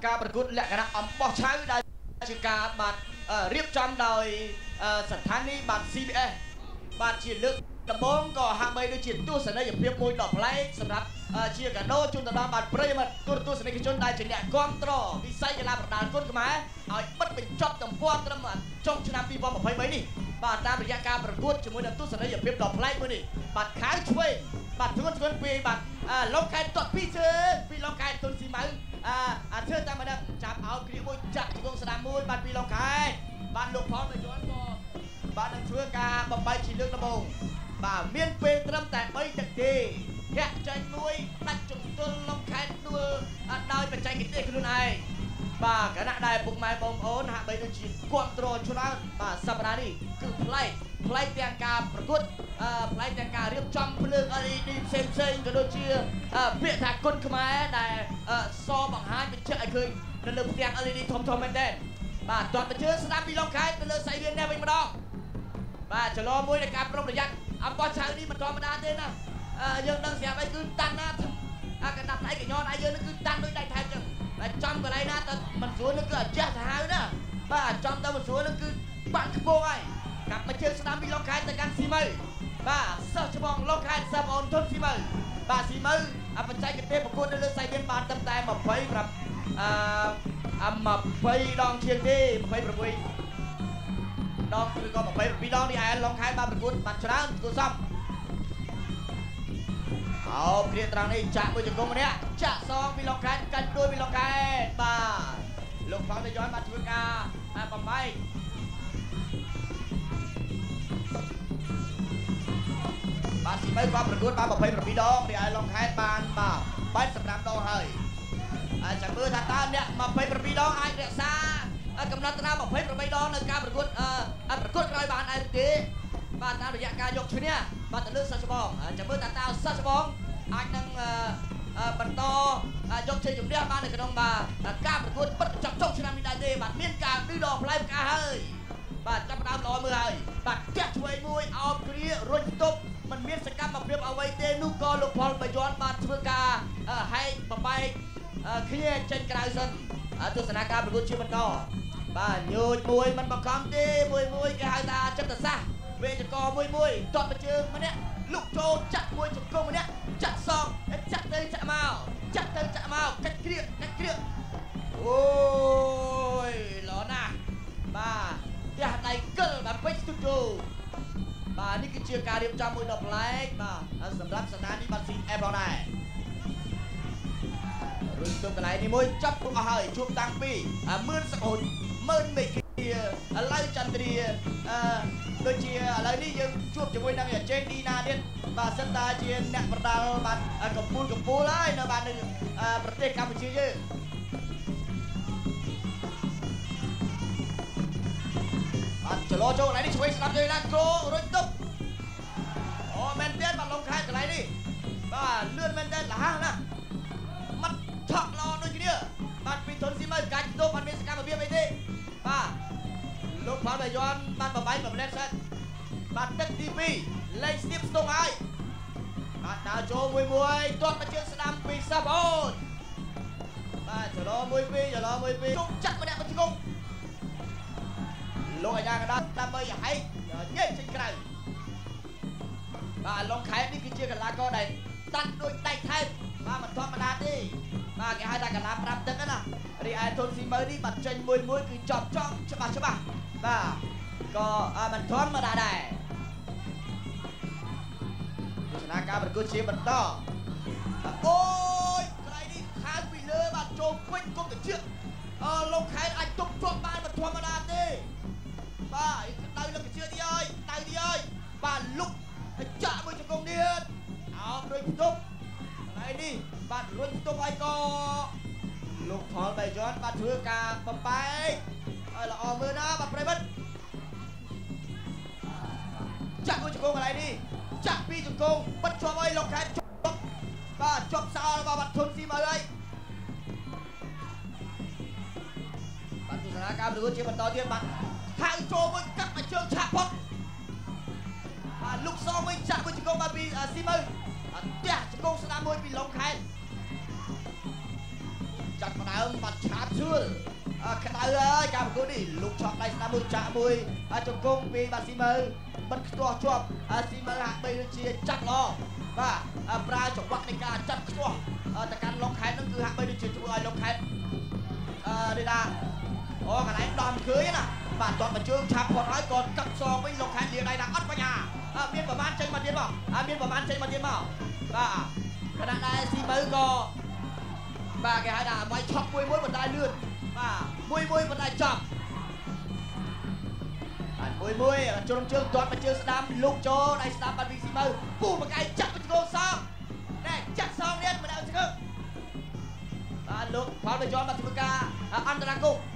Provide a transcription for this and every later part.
ការប្រកួតលក្ខណៈអំបោះឆៅដែលជាការបាទរៀបចំដោយស្ថានីយ៍បាទ CBS បាទជាលើកដំបូងក៏ហាក់បីដូចជាទស្សនីយភាពមួយដ៏ប្លែកសម្រាប់ជាកាដូជូនទៅដល់បាទប្រិយមិត្តទស្សនិកជនដែលជាអ្នកគាំទ្រវិស័យកីឡាប្រដាល់គុណខ្មែរឲ្យបិទបញ្ចប់ទំព័រត្រឹមចុងឆ្នាំ2023នេះបាទតាមរយៈការប្រកួតជាមួយនឹងទស្សនីយភាពដ៏ប្លែកមួយនេះបាទខៅឆ្វេងបាទធ្ងន់ពីបាទលោកខេតទាត់ពីជើងពីលោកខេតទុនស៊ីម៉ៅធ្វើតាមម្ដងចាប់ឲ្យគ្រាមួយចាក់ជង្គង់ស្ដាំមួយបាទពីលោកខេតបាទលោកផលមួយជាន់ក៏បាទនឹងធ្វើការបំបែកជាលើកដំបូងបាទមានពេលត្រឹមតែ3ទឹកទេធាក់ចេញមួយដាច់ជំទល់លោកខេតដួលដោយបច្ចេកទេសខ្លួនឯងបាទគណៈដែលពុកម៉ែបងប្អូនហាក់បីដូចជាគ្រប់គ្រងច្រើនបាទសប្តាហ៍នេះគឺប្លែកទាំងការប្រកួតប្លែកទាំងការរៀបចំភ្លើង LED ផ្សេងក៏ដូចជាពាក្យថាគុណខ្មែរដែលសបង្ហាញបញ្ជាក់ឲ្យឃើញនៅលើផ្ទាំង LED ធំមែនទែនបាទទាត់ទៅជើងស្ដាប់ពីលោកខេតទៅលើសៃរៀននេះវិញម្ដងបាទចលោមួយនៃការប្រុងប្រយ័ត្នអំបោះឆៅនេះមិនធម្មតាទេណាយើងដឹងស្រាប់អីគឺតាំងណាកណ្ដាប់ដៃកញ្ញន់ឯយើងគឺតាំងដូចដៃថែមចឹងតែចំកន្លែងណាទៅមិនស្រួលនឹងគឺអចេះសាហាវណាបាទចំទៅមិនស្រួលនឹងគឺបាក់ខ្ពងហើយកាប់មកជើងស្ដាំពីលោកខេតទៅកាន់ស៊ីម៉ៅបាទសិស្សច្បងលោកខេតសិស្សបងទុនស៊ីម៉ៅបាទស៊ីម៉ៅបច្ចេកទេសប្រកួតនៅលើសៃរៀនបានត្រឹមតែ20ដងជាងទេ26ដងឬក៏22ដងនេះឯងឡុងខេតបានប្រកួតបានច្រើនគួរសមអោគ្រាត្រង់នេះចាក់មួយជង្គង់ម្នាក់ចាក់សងពីឡុងខេតកាច់ដួលពីឡុងខេតបាទលោកផងទៅយន់បានធ្វើការបំបែកបាទស៊ីម៉ៅក៏ប្រកួតបាន27ដងរីឯឡុងខេតបានបាទ85ដងហើយចាំមើលថាតើអ្នក27ដងអាចរក្សាកំណត់ត្រា28ដងនៅការប្រកួតក្រោយបានដែរទេបាទតាមរយៈការយកឈ្នះបាទទៅលើសិស្សច្បងចាំមើលថាតើសិស្សច្បងអាចនឹងបន្តយកជ័យជំនះបាននៅក្នុងបាទការប្រកួតបិទចប់ចុងឆ្នាំនេះដែរទេបាទមានការឌឺដងផ្លែផ្កាហើយបាទចាប់ផ្ដើមល្អមើលហើយបាទផ្ទះឆ្វេងមួយអោបគ្រារុញទប់មិនមានសកម្មភាពអ្វីទេនោះក៏លោកផលបយ័នបានធ្វើការហែកបបែកគ្នាចេញក្រៅសិនទស្សនាការប្រកួតជាបន្តបាទញូចមួយមិនបង្ខំទេមួយគេហៅថាចិត្តសាស្ត្រវេចកមួយទាត់មកជើងម្នាក់លុកចូលចាក់មួយជង្គង់ម្នាក់ចាក់សងចាក់ទៅចាក់មកកាច់គ្រាអូយល្អណាស់បាទផ្ទះដៃកិលបាទពេជ្រស្ទូឌីយោបាទនេះគឺជាការរៀបចំមួយដ៏ប្លែកបាទសម្រាប់ស្ថានីយ៍បាទ CF ផងដែររុញទៅកន្លែងនេះមួយចាប់ពុកអស់ហើយជួបតាំងពីមឿនសកូនមឿនមេឃាឥឡូវចន្ទ្រាដូចជាឥឡូវនេះយើងជួបជាមួយនឹងជេនឌីណាទៀតបាទសិនតាជាអ្នកប្រដាល់បាទកំពូលហើយនៅបាទនៅប្រទេសកម្ពុជាយើងបាទចលោចូលកន្លែងនេះឆ្វេងស្ដាប់យើងណាគោរុញទប់អូមែនទេបាទឡុងខេតកន្លែងនេះបាទលឿនមែនទេលះណាមាត់ឆក់ល្អដូចគ្នាបាទពីទុនស៊ីម៉ៅកាច់ទប់អត់មានសកម្មភាពអីទេបាទលោកផលបយ័នបានបបាយកម្លែតសិនបាទទឹកទី2លេងស្ទាបស្ទងហើយបាទដើរចូលមួយទាត់មកជើងស្ដាំពីសិស្សអូនបាទចលោ1-2ជុំចាក់ម្នាក់មកជង្គង់លោកអាយ៉ាកណ្ដាលដើម្បីឲ្យហែកញែកចេញក្រៅបាទឡុងខេតនេះគឺជាកីឡាករដែលតាត់ដូចដៃថែបបាទមិនធម្មតាទេបាទគេហៅថាកីឡាប្រាប់ទឹកណារីឯទុនស៊ីម៉ៅនេះបាទចេញមួយគឺចប់ច្បាស់បាទក៏មិនធម្មតាដែរទស្សនាការប្រកួតជាបន្តអូយកន្លែងនេះខាងពីលើបាទចូលពេញគុំតិចឡុងខេតអាចទប់ជាប់បានមិនធម្មតាទេបាទដៅលើកជឿទីហើយបាទលុកចាក់មួយជង្គង់ទៀតអោបដូចផ្ទប់កន្លែងនេះបាទរុញផ្ទប់ហើយក៏លោកផលបៃយ័នបាទធ្វើការបំបែកឲ្យល្អមើលណាបាទប្រិមិត្តចាក់មួយជង្គង់កន្លែងនេះចាក់ពីរជង្គង់បិទជាប់ឲ្យលោកខេតជាប់បាទជាប់សោរបស់បាទធុនស៊ីម៉ៅហើយបាទទស្សនាការប្រកួតជាបន្តទៀតបាទហៅចូលមួយកាត់មកជើងឆាក់ផុតបាទលុកសងមួយចាក់មួយជង្គង់បាទពីស៊ីម៉ៅផ្ទះជង្គង់ស្ដាំមួយពីឡុងខេតចាត់ផ្ដើមបាត់ឆាបស្រួលក្តៅហើយការប្រកួតនេះលោកឆក់ដៃស្ដាំមួយចាក់មួយជង្គង់ពីបាទស៊ីមើបិទខ្ទាស់ជាប់ស៊ីមើហាក់បីដូចជាចាក់ល្អបាទប្រើចង្វាក់នៃការចាត់ខ្ទាស់ទៅកាន់លងខេតនឹងគឺហាក់បីដូចជាធ្វើឲ្យលងខេតនេះថាអូកន្លែងដំឃើញណាបាទទាត់មកជើងឆាប់ផុតហើយក៏កាប់សងវិញលងខេតលាដៃថាអត់បញ្ហាមានប្រមាណចេញមកទៀតមកមានប្រមាណចេញមកទៀតមកបាទខណៈដែរស៊ីមើក៏បាទគេហៅថាវាយឆក់មួយបណ្ដាលលឿនបាទមួយបណ្ដាលចាប់បាទមួយជ្រុំជើងទាត់មកជើងស្ដាំលូកចូលដៃស្ដាំបាត់ពីស៊ីមើពូមកកាយចាក់ទៅជង្គង់សងណែចាក់សងនេះមិនដល់ជង្គង់បាទលោកផលទៅយន់មកធ្វើការអន្តរាគម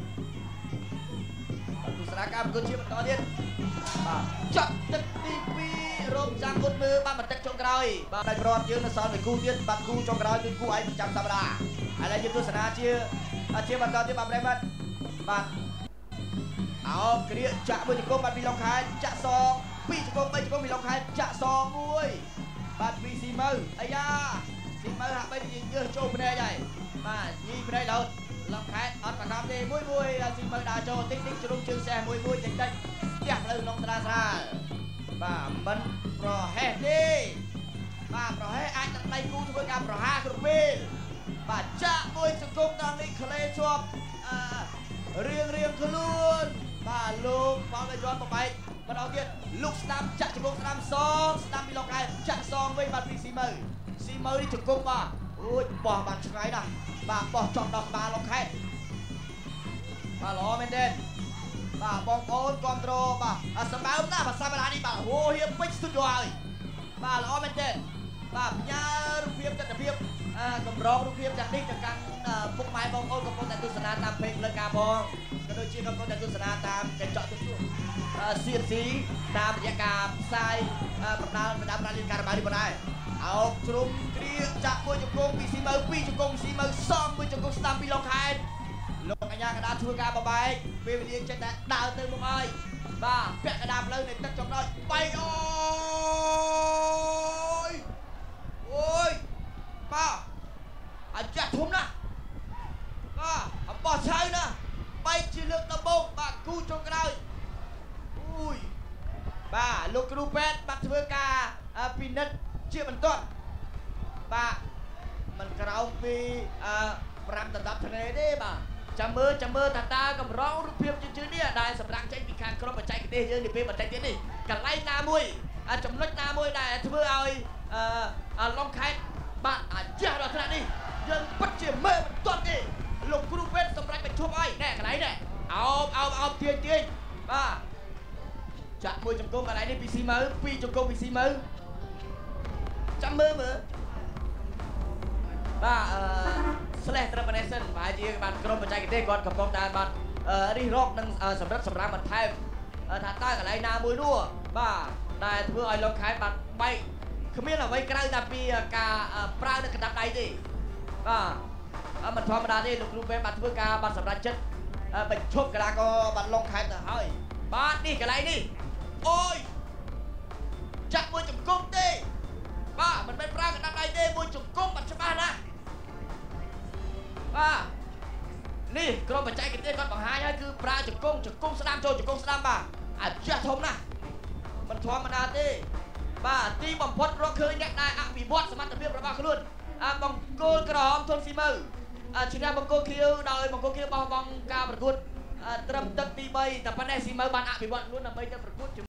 ទស្សនកម្មប្រកួតជាបន្តទៀតបាទចាក់ទឹកទី2រោមចាំគុតមើលបានបន្តិចចុងក្រោយបាទដៃប្រត់យើងនៅសល់មួយគូទៀតបាទគូចុងក្រោយគឺគូឯងប្រចាំសប្តាហ៍ឥឡូវយើងទស្សនាជាបន្តទៀតបាទប្រិមត្តបាទអោគ្រាចាក់មួយជង្គង់បាទពីឡុងខេតចាក់សងពីរជង្គង់3ជង្គង់ពីឡុងខេតចាក់សងមួយបាទពីស៊ីមើអាយ៉ាស៊ីមើហាក់បីយើងយើចូលភ្នែកហើយបាទញីភ្នែករហូតឡុងខេតអត់ប្រកាសទេមួយស៊ីមើដើរចូលតិចជ្រុំជើងសេះមួយតិចផ្ទះផ្លូវក្នុងតារាស្រាលបាទមិនប្រហែសទេបាទប្រហែសអាចនឹងដៃគូធ្វើការប្រហារគ្រប់ពេលបាទចាក់មួយសង្គមដល់នេះក្លេជាប់រៀងខ្លួនបាទលោកបងទៅយន់ប្របែកម្ដងទៀតលោកស្ដាំចាក់ជង្គង់ស្ដាំសងស្ដាំពីលោកខែចាក់សងវិញបាទពីស៊ីមើនេះជង្គង់បាទអូយបោះបានឆ្ងាយណាស់បាទបោះចង់ដល់ក្បាលលោកខែបាទល្អមែនទេបាទបងប្អូនគ្រប់គ្រងបាទសម្បើមណាស់ភាសាបារាំងនេះបាទហួហៀពេញស្ទូឌីយោហើយបាទល្អមែនទេបាទផ្ញើរូបភាពទស្សនភាពកម្រងរូបភាពទាំងនេះទៅកាន់ពុកម៉ែបងប្អូនកំពុងតែទស្សនាតាមเพจលើការបងក៏ដូចជាកំពុងតែទស្សនាតាមកញ្ចក់ទូរទស្សន៍ CNC តាមរយៈការផ្សាយបណ្ដារៀនការរបស់នេះប៉ុណ្ណេះអោបជ្រុំគ្រាចាក់មួយជង្គង់ពីស៊ីមើ2ជង្គង់ស៊ីមើសងមួយជង្គង់ស្ដាំពីឡុងខេតលោកអញ្ញាកដាធ្វើការបបែកពេលវេលាចេះតែដើរទៅមុខហើយបាទពាក់កណ្ដាលផ្លូវនៃទឹកចំណោចបែកអូយបាទអាចាស់ធំណាស់បាទអំបោះឆៅណាបែកជាលើកដំបូងបាទគូចុងក្រោយអូយបាទលោកគ្រូពេទ្យបាទធ្វើការពិនិត្យជាបន្ទាន់បាទមិនក្រោមពី5ដល់10ថ្ងៃទេបាទចាំមើលតាកម្រងរូបភាពជឿននេះដែលសម្រាប់ចេញពីខាងក្រុមបច្ចេកទេសយើងនាពេលបន្តិចទៀតនេះកន្លែងណាមួយចំណុចណាមួយដែលធ្វើឲ្យឡុងខេតបាទអាចាស់ដល់ថ្នាក់នេះយើងពិតជាមើលមិនទាន់ទេលោកគ្រូពេទ្យសម្រាប់បញ្ឈប់ឲ្យណែកន្លែងនេះអោបទាញបាទចាក់មួយជង្គង់កន្លែងនេះពីស៊ីមើពីរជង្គង់ពីស៊ីមើចាំមើលបាទslash termination បាទជាបាទក្រុមបច្ចេកទេសគាត់កំពុងតែបាទរិះរកនឹងសម្រាប់បន្ថែមថាតើកន្លែងណាមួយនោះបាទដែលធ្វើឲ្យឡុងខេតបាទបែកគ្មានអ្វីក្រៅតែពីការប្រើនៅកណ្ដាប់ដៃទេបាទមិនធម្មតាទេលោកគ្រូពេទ្យបាទធ្វើការបាទសម្រាប់ចិត្តបញ្ឈប់កីឡាករបាទឡុងខេតទៅហើយបាទនេះកន្លែងនេះអូយចាក់មួយជង្គង់ទេបាទមិនមែនប្រើកណ្ដាប់ដៃទេមួយជង្គង់បាត់ច្បាស់ណាស់បាទនេះក្រុមបច្ចេកទេសគាត់បង្ហាញហើយគឺប្រើជង្គង់ស្ដាំចូលជង្គង់ស្ដាំបាទអាចាស់ធំណាស់មិនធម្មតាទេបាទទីបំផុតរកឃើញអ្នកដែលអភិវឌ្ឍសមត្ថភាពរបស់ខ្លួនបង្គោលក្រហមធនស៊ីមើឈ្នះបង្គោលខៀវដោយបង្គោលខៀវបោះបង់ការប្រកួតត្រឹមទឹកទី3តែប៉ុណ្ណេះស៊ីមើបានអភិវឌ្ឍខ្លួនដើម្បីទៅប្រកួត